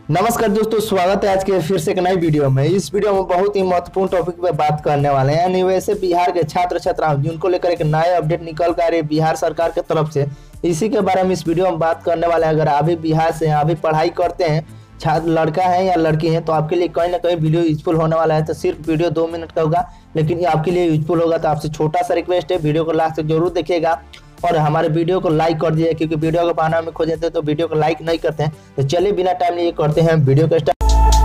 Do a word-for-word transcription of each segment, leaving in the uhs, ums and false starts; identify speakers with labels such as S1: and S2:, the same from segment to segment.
S1: नमस्कार दोस्तों, स्वागत है आज के फिर से एक नई वीडियो में। इस वीडियो में बहुत ही महत्वपूर्ण टॉपिक पे बात करने वाले हैं। यानी वैसे बिहार के छात्र छात्राओं जिनको लेकर एक नया अपडेट निकल कर आ रही है बिहार सरकार की तरफ से, इसी के बारे में इस वीडियो में बात करने वाले हैं। अगर अभी बिहार से हैं, अभी पढ़ाई करते हैं, छात्र लड़का है या लड़की है, तो आपके लिए कहीं ना कहीं वीडियो यूजफुल होने वाला है। तो सिर्फ वीडियो दो मिनट का होगा, लेकिन ये आपके लिए यूजफुल होगा। तो आपसे छोटा सा रिक्वेस्ट है, वीडियो को लास्ट तक जरूर देखिएगा और हमारे वीडियो को लाइक कर दीजिए, क्योंकि वीडियो को पाना में खोजते हैं तो वीडियो को लाइक नहीं करते हैं। तो चलिए बिना टाइम लिए करते हैं वीडियो को स्टार्ट।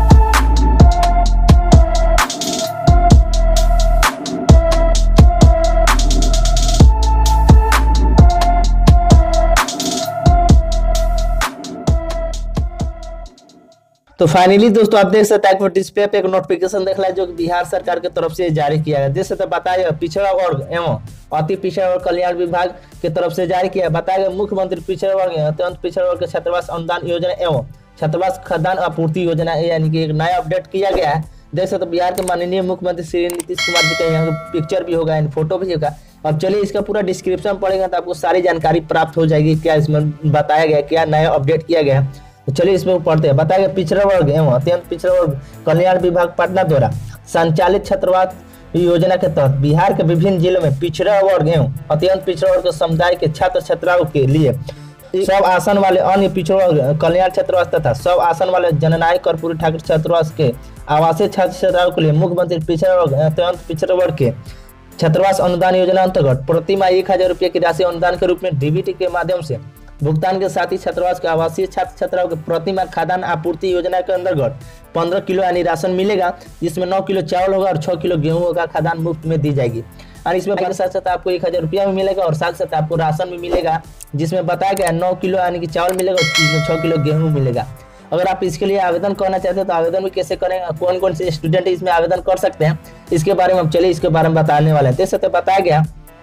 S1: तो फाइनली दोस्तों आप देख सकते हैं डिस्प्ले पे एक नोटिफिकेशन देख रहा है जो बिहार सरकार की तरफ से जारी किया गया। देख सकते बताया पिछड़ा वर्ग एवं अति पिछड़ा वर्ग कल्याण विभाग की तरफ से जारी किया। बताया गया मुख्यमंत्री पिछड़ा वर्ग अत्यंत पिछड़ा वर्ग के छात्रावास अनुदान योजना एवं छात्रावास खाद्यान्न आपूर्ति योजना, यानी कि एक नया अपडेट किया गया है। देख सकते बिहार के माननीय मुख्यमंत्री श्री नीतीश कुमार जी का यहाँ पिक्चर भी होगा, फोटो भी होगा। अब चलिए इसका पूरा डिस्क्रिप्शन पढ़ेगा तो आपको सारी जानकारी प्राप्त हो जाएगी, क्या इसमें बताया गया, क्या नया अपडेट किया गया है। तो चलिए इसमें पढ़ते हैं। बताया गया पिछड़ा वर्ग एवं अत्यंत पिछड़ा वर्ग कल्याण विभाग पटना द्वारा संचालित छात्रावास योजना के तहत बिहार के विभिन्न जिलों में पिछड़ा वर्ग एवं अत्यंत पिछड़ा वर्ग समुदाय के छात्र छात्राओं के लिए सब आसन वाले अन्य पिछड़ा वर्ग कल्याण छात्रावास तथा सब आसन वाले जननायक कर्पूरी ठाकुर छात्रावास के आवासीय छात्र छात्राओं के लिए मुख्यमंत्री पिछड़ा वर्ग अत्यंत पिछड़ा वर्ग के छात्रावास अनुदान योजना अंतर्गत प्रति माह एक हजार रुपये की राशि अनुदान के रूप में डीबीटी के माध्यम से भुगतान के साथ ही छात्रावास के आवासीय छात्र छात्राओं के प्रति माह खाद्यान्न आपूर्ति योजना के अंतर्गत पंद्रह किलो यानी राशन मिलेगा, जिसमें नौ किलो चावल होगा और छह किलो गेहूं होगा, खाद्यान्न मुफ्त में दी जाएगी। और इसमें साथ साथ आपको एक हजार रुपया भी मिलेगा और साथ साथ आपको राशन भी मिलेगा, जिसमें बताया गया नौ किलो यानी कि चावल मिलेगा और छह किलो गेहूँ मिलेगा। अगर आप इसके लिए आवेदन करना चाहते हैं तो आवेदन भी कैसे करें, कौन कौन से स्टूडेंट इसमें आवेदन कर सकते हैं, इसके बारे में हम चलिए इसके बारे में बताने वाले हैं। देख सकते बताया गया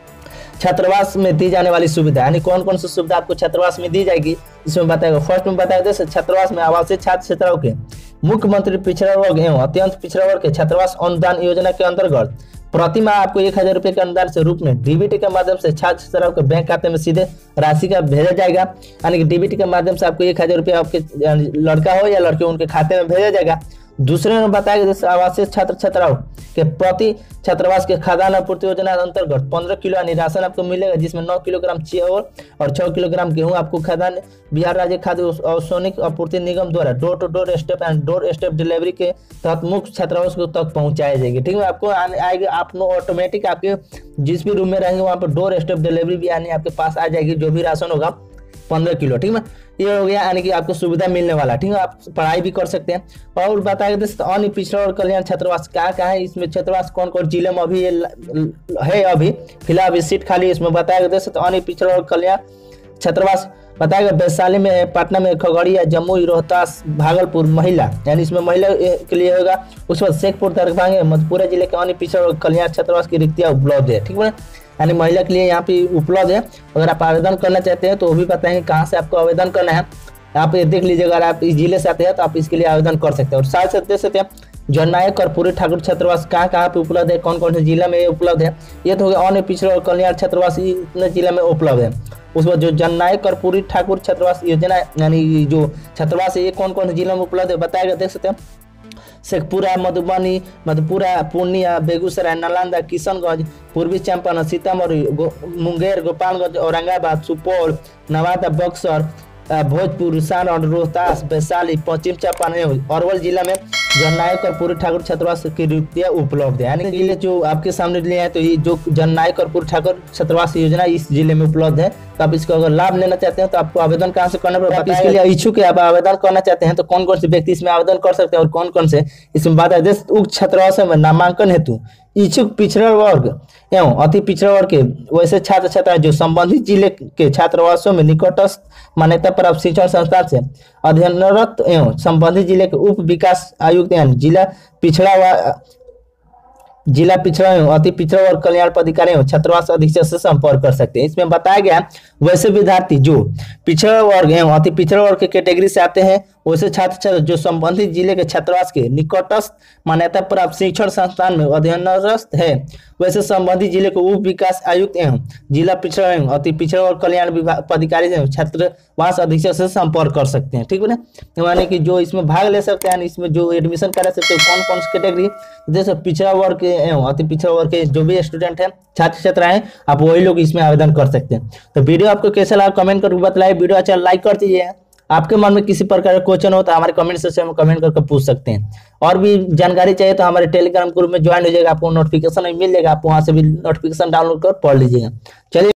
S1: छात्रावास में दी जाने वाली सुविधा, यानी कौन कौन सी सुविधा आपको छात्रावास में दी जाएगी, इसमें बताएगा। फर्स्ट में बताया छात्रावास में आवासीय छात्र छात्राओं के मुख्यमंत्री पिछड़ा वर्ग एवं अत्यंत पिछड़ा वर्ग के छात्रावास अनुदान योजना के अंतर्गत प्रति माह आपको एक हजार रुपये के अनुदान से रूप में डीबीटी के माध्यम से छात्र छात्राओं के बैंक खाते में सीधे राशि का भेजा जाएगा। यानी कि डीबीटी के माध्यम से आपको एक हजार रुपये आपके लड़का हो या लड़के उनके खाते में भेजा जाएगा। दूसरे में बताया गया आवासीय छात्र छात्राओं के प्रति छात्रावास के खाद्यान्न आपूर्ति योजना अंतर्गत पंद्रह किलो यानी राशन आपको मिलेगा, जिसमें नौ किलोग्राम चावल और छह किलोग्राम गेहूं आपको खाद्यान्न बिहार राज्य खाद्य औषधिक आपूर्ति निगम द्वारा door to door step and door step delivery के तहत मुख्य छात्रावास को तक पहुंचाई जाएगी। ठीक है, आपको आएगी आप ऑटोमेटिक आपके जिस भी रूम में रहेंगे वहाँ पर डोर स्टेप डिलीवरी भी यानी आपके पास आ जाएगी, जो भी राशन होगा पंद्रह किलो। ठीक है, ये हो गया यानी कि आपको सुविधा मिलने वाला। ठीक है, आप पढ़ाई भी कर सकते हैं। और बताया गया अन्य पिछड़ा और कल्याण छात्रावास क्या क्या है, इसमें छात्रावास कौन कौन जिले में अभी है, अभी फिलहाल अभी सीट खाली, इसमें बताया गया तो अन्य पिछड़ा और कल्याण छात्रावास बताया गया वैशाली में है, पटना में, खगड़िया, जमुई, रोहतास, भागलपुर महिला यानी इसमें महिला के लिए होगा। उसके बाद शेखपुर, दरभंगा, मधेपुरा जिले के अन्य पिछड़ा और कल्याण छात्रावास की रिक्तियां उपलब्ध है। ठीक है, यानी महिला के लिए यहाँ पे उपलब्ध है। अगर आप आवेदन करना चाहते हैं तो वो भी बताएंगे कहाँ से आपको आवेदन करना है, आप ये देख लीजिए। अगर आप इस जिले से आते हैं तो आप इसके लिए आवेदन कर सकते हैं। और साथ साथ देख सकते हैं जननायक कर्पूरी ठाकुर छात्रावास कहाँ कहाँ पे उपलब्ध है, कौन कौन से जिला में उपलब्ध है, ये तो हो गया अन्य पिछड़ा और कल्याण छात्रावास इतने जिला में उपलब्ध है। उस बाद जो जननायक कर्पूरी ठाकुर छात्रावास योजना यानी जो छात्रावास है ये कौन कौन से जिला में उपलब्ध है बताएगा। देख सकते हैं शेखपुरा, मधुबनी, मधेपुरा, पूर्णिया, बेगूसराय, नालंदा, किशनगंज, पूर्वी चंपारण, सीतामढ़ी, गो, मुंगेर, गोपालगंज, औरंगाबाद, सुपौल, नवादा, बक्सर, भोजपुर, सारण, रोहतास, वैशाली, पश्चिम चंपारण, अरवल जिला में जननायक कर्पूरी ठाकुर छात्रावास की रिक्तियां उपलब्ध है। यानी जिले जो आपके सामने लिए हैं तो ये जो जननायक कर्पूरी ठाकुर छात्रावास योजना इस जिले में उपलब्ध है। तो आप इसका अगर लाभ लेना चाहते हैं तो आपको आवेदन कहाँ से करना पड़ेगा, इसके लिए इच्छुक है, आप आवेदन करना चाहते हैं तो कौन कौन से व्यक्ति इसमें आवेदन कर सकते हैं और कौन कौन से इसमें बात है। उक्त छात्रावास में नामांकन हेतु इच्छुक पिछड़ा वर्ग एवं अति पिछड़ा वर्ग के वैसे छात्र छात्रा जो संबंधित जिले के छात्रावासों में निकटस्थ मान्यता प्राप्त शिक्षण संस्थान से अध्ययनरत एवं संबंधित जिले के उप विकास आयुक्त यानी जिला पिछड़ा जिला पिछड़ा एवं अति पिछड़ा वर्ग कल्याण पदाधिकारी एवं छात्रावास अधीक्षक से संपर्क कर सकते हैं। इसमें बताया गया वैसे विद्यार्थी जो पिछड़ा वर्ग एवं अति पिछड़ा वर्ग के कैटेगरी से आते हैं वैसे छात्र छात्र जो संबंधित जिले के छात्रावास के निकटस्थ मान्यता प्राप्त शिक्षण संस्थान में अध्ययनरत है, वैसे संबंधित जिले को उप विकास आयुक्त एवं जिला पिछड़ा एवं अति पिछड़ा और कल्याण विभाग पदाधिकारी एवं छात्रावास अधीक्षक से संपर्क कर सकते हैं। ठीक है ना, यानी कि जो इसमें भाग ले सकते हैं, इसमें जो एडमिशन करा सकते हैं, कौन कौन सी कैटेगरी, जैसे पिछड़ा वर्ग के एवं अति पिछड़ा वर्ग के जो भी स्टूडेंट हैं, छात्र छात्राएं, आप वही लोग इसमें आवेदन कर सकते हैं। तो वीडियो आपको कैसा लगा कमेंट करके बताइए। वीडियो अच्छा लाइक कर दीजिए। आपके मन में किसी प्रकार का क्वेश्चन हो तो हमारे कमेंट सेक्शन में कमेंट करके पूछ सकते हैं। और भी जानकारी चाहिए तो हमारे टेलीग्राम ग्रुप में ज्वाइन हो जाएगा, आपको नोटिफिकेशन मिल जाएगा, आप वहां से भी नोटिफिकेशन डाउनलोड कर पढ़ लीजिएगा। चलिए।